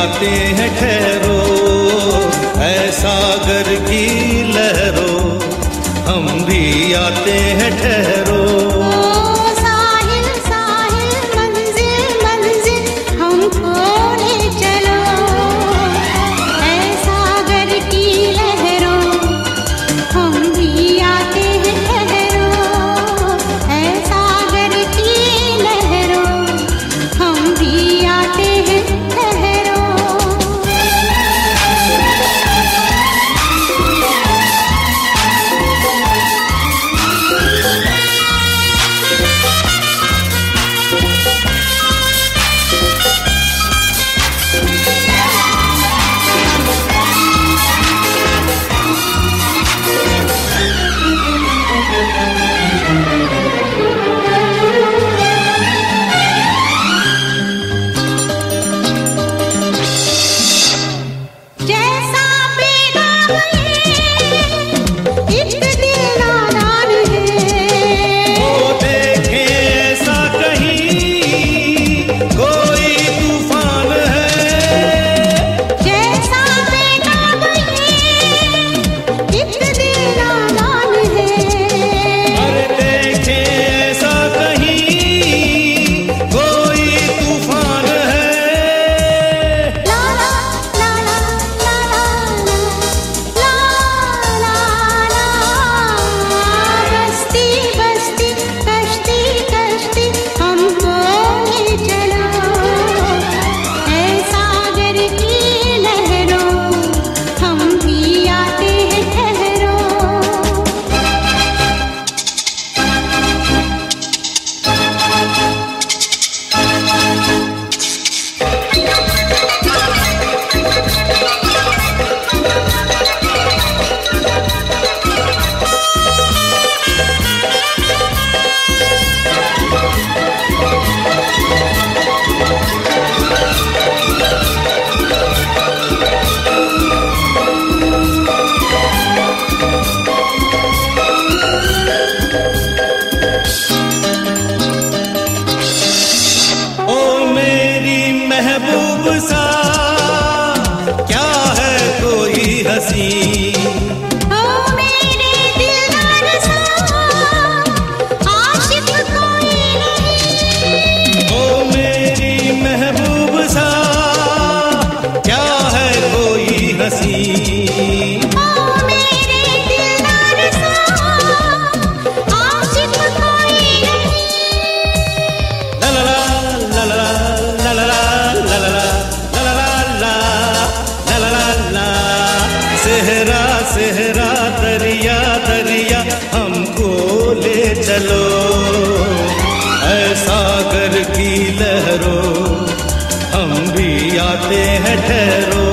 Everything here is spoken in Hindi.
आते हैं ठहरो, ऐ सागर की लहरों, हम भी आते हैं ठहरो। साहिल साहिल मंजिल मंजिल हमको ले चलो, ऐ सागर की लहरों, हम भी आते हैं ठहरो, ऐ सागर की लहरों, हम भी आते हैं ठहरो। जैसा बेगाम एक दिल नादान है, वो देखे ऐसा कहीं कोई तूफान है। जैसा बेगाम एक दिल नादान है। अरे देखे ऐसा कहीं कोई तूफान है। ला ला ला ला ला ला ला, बस्ती बस्ती कश्ती कश्ती हमको ले चलो, ऐ सागर की लहरों, हम भी आते हैं ठहरो। ओ मेरी महबूब सा क्या है कोई हंसी, ओ मेरे दिलदार सा आशिक कोई नहीं। ओ मेरी महबूब सा क्या है कोई हंसी। ओ मेरे दिलदार सा आशिक कोई नहीं। ला ला ला ला ला ला ला ला ला ला ला ला ला ला, सेहरा सेहरा दरिया दरिया हमको ले चलो, ऐ सागर की लहरों, हम भी आते हैं ठहरो।